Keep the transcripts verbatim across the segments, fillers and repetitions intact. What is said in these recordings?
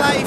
life.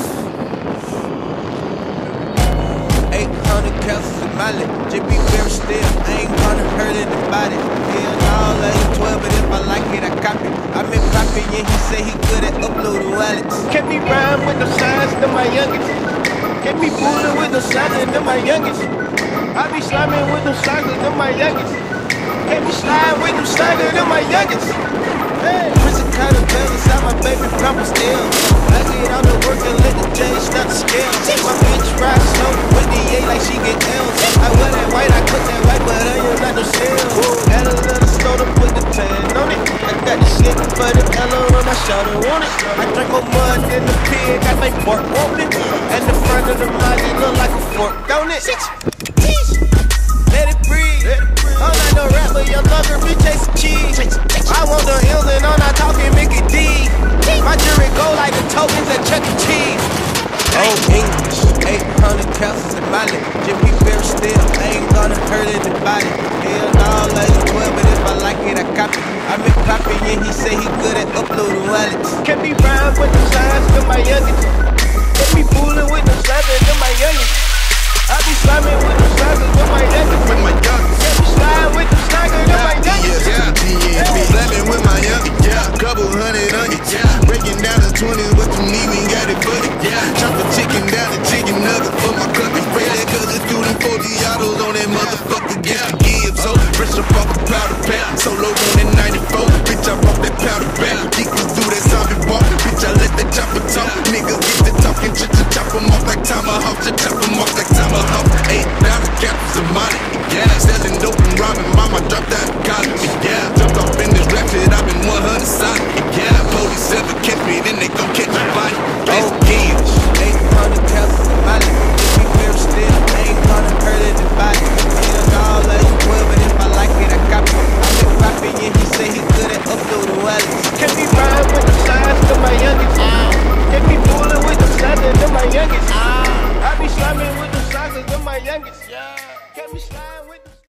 eight hundred castles in my lip. Just be very still. I ain't gonna hurt anybody. Hell no, like twelve, but if I like it, I copy. I met Poppy and he say he good at uploading wallets. Kept me rhyme with the signs to my youngest. Kept me fooling with the signs to my youngest. I be slamming with the signs to my youngest. Kept me sliding with the signs to my youngest. Hey, prison kind of balance out my baby papa still. I get all the work and let the J stop the scale. My bitch ride slow with the A like she get L's. I wear that white, I cook that white, but I ain't got no shells. Add a little soda, put the tan on it. I got the shit for the Ella on my shoulder, want it. I drink more mud than the pig, got my fork open. And the front of the Molly look like a fork, don't it? Let it breathe. I'm not no rapper, young thugger, bitch, chase cheese. I want the L's and I'm not talking Mickey D. My jury go like the tokens at Chuck E. Cheese. Oh, English, eight hundred castles in my lip. Just be very still, I ain't gonna hurt anybody. Hell no, like twelve, but if I like it, I copy. I met Poppy and he say he good at uploading wallets. Kept me rhyme with the signs to my youngest. Kept me fooling with the signs to my youngest. I be slamming with the signs to my youngest. With my youngest. Kept me sliding with the signs to my youngest. Yeah, yeah, slamming with my youngest. Yeah, couple hundred on you. Yeah.